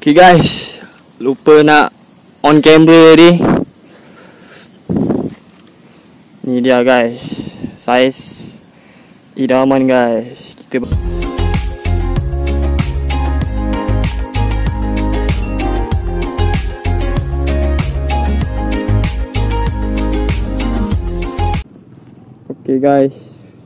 Okay guys, lupa nak on camera ni. Ni dia guys, saiz idaman guys. Kita okay guys.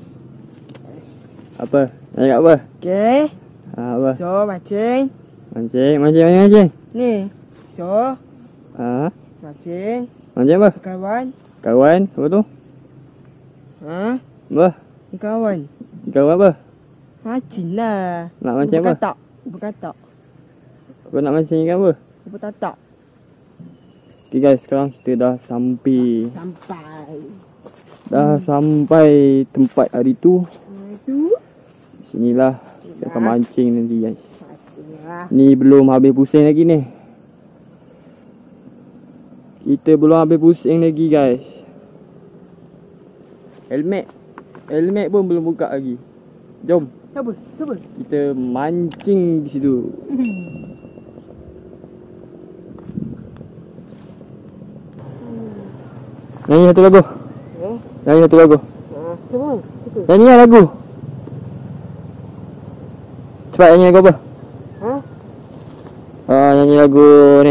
Apa? Nak cakap apa? Okay. Apa? So, mancing. Mancing mancing. Ni. So, mancing. Mancing apa? Kawan. Kawan, apa tu? Ha? Apa? Kawan. Kawan apa? Mancing lah. Nak mancing apa? Berkatak. Berkatak. Kau nak mancing ikan apa? Bertatak. Okay guys, sekarang kita dah sampai. Dah Sampai. sampai tempat hari tu. Itu. Sinilah kita akan mancing nanti guys. Mancing lah. Ni belum habis pusing lagi ni. Kita belum habis pusing lagi guys. Helmet pun belum buka lagi. Jom. Siapa? Kita mancing di situ. Nyanyi satu lagu. Nyanyi satu lagu. Siapa? Nyanyi lah lagu. Cepat nyanyi lagu apa? Nyanyi lagu ni.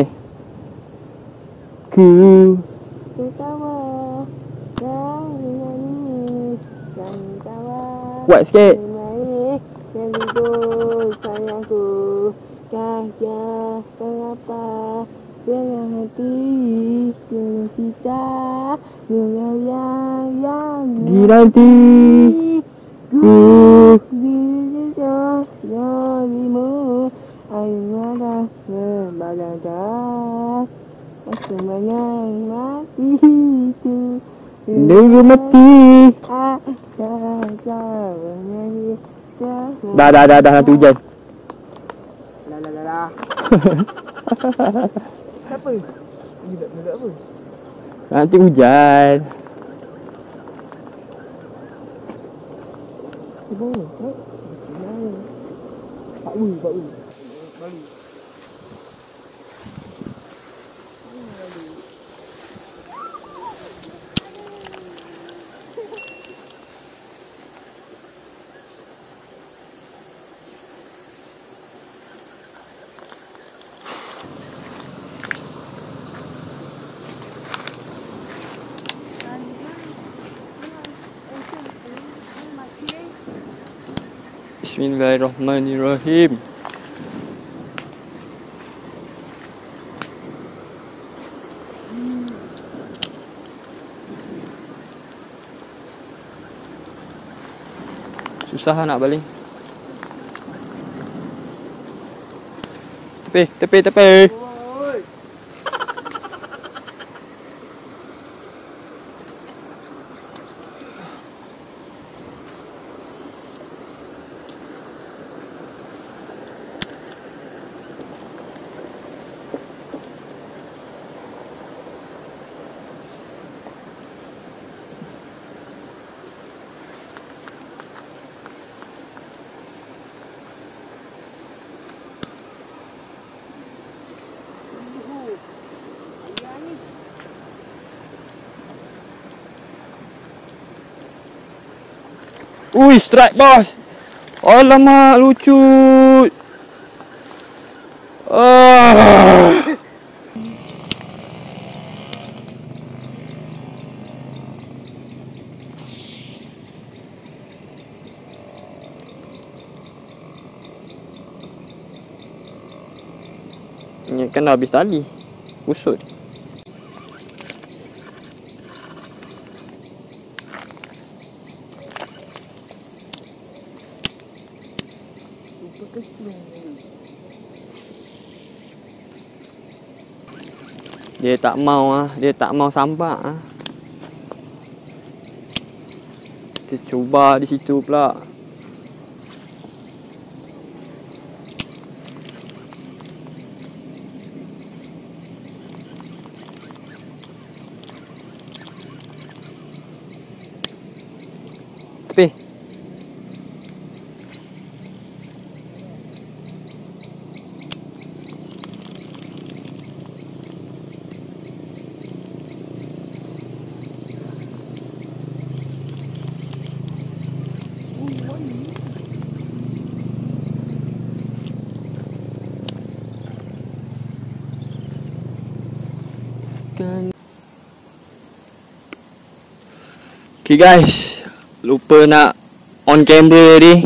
Ku Tertawa dan menangis dan tawa. Kuat sikit. Manis dan libur sayangku. Kahya kenapa dengan hati dengan cita dengan yang Giranti ku dirimu air mata membagaikan semuanya mati itu Nunggu mati. Dah nanti hujan. Lah. Siapa? Budak apa? Nanti hujan. Ibu. Pak Wi. Balik. Bismillahirrahmanirrahim. Susah nak baling. Tepi. Ui, strike bos. Alamak, lucu. Ini kan dah habis tali. Usut. Dia tak mau sampak . Kita cuba di situ pula. Tepi. Okay guys, lupa nak on camera ni.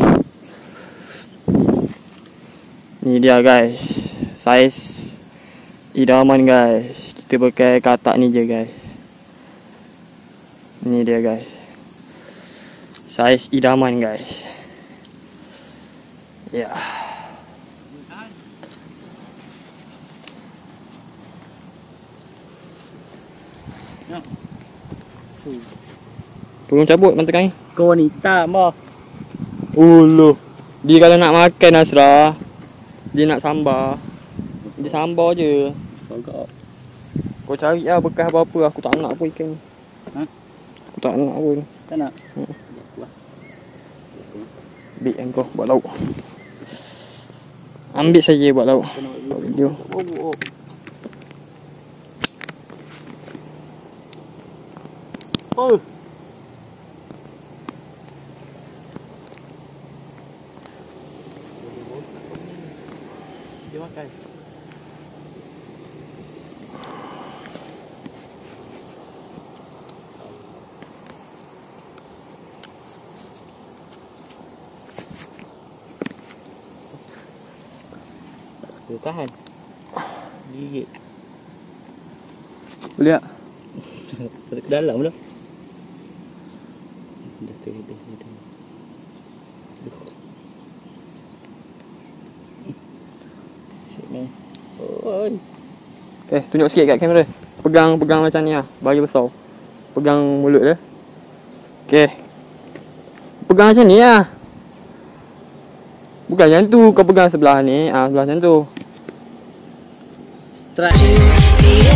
Ni dia guys, saiz idaman guys. Kita pakai katak ni je guys. Ni dia guys, saiz idaman guys. Ya. Tolong cabut mantekan ni. Kau ni tambah. Uluh. Dia kalau nak makan Asra, dia nak sambar. Dia sambar je. Sogak. Kau cari lah bekas apa-apa. Aku tak nak pun ikan ni. Ha? Aku tak nak pun. Tak nak? Ambil yang kau buat lauk. Ambil saja buat lauk. Buat video. Oh. Dia makan. Dia tahan. Gigit. Boleh tak? Ke dalam dah. Dah terhibur. Oi. Okay, tunjuk sikit kat kamera. Pegang macam ni lah. Bagi besar. Pegang mulut dia. Okay. Pegang macam ni lah. Bukan macam tu. Kau pegang sebelah ni. Sebelah macam tu. Strike.